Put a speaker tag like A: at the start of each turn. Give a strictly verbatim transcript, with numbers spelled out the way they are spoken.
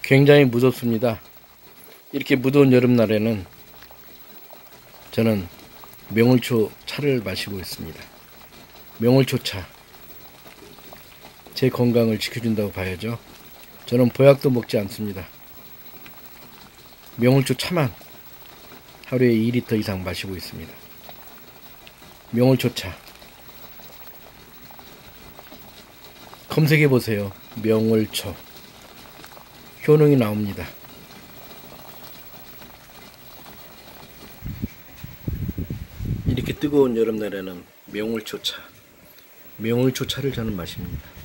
A: 굉장히 무덥습니다. 이렇게 무더운 여름날에는 저는 명월초 차를 마시고 있습니다. 명월초 차. 제 건강을 지켜준다고 봐야죠. 저는 보약도 먹지 않습니다. 명월초 차만 하루에 이 리터 이상 마시고 있습니다. 명월초 차. 검색해 보세요. 명월초. 효능이 나옵니다. 이렇게 뜨거운 여름날에는 명월초 차. 명월초 차를 저는 마십니다.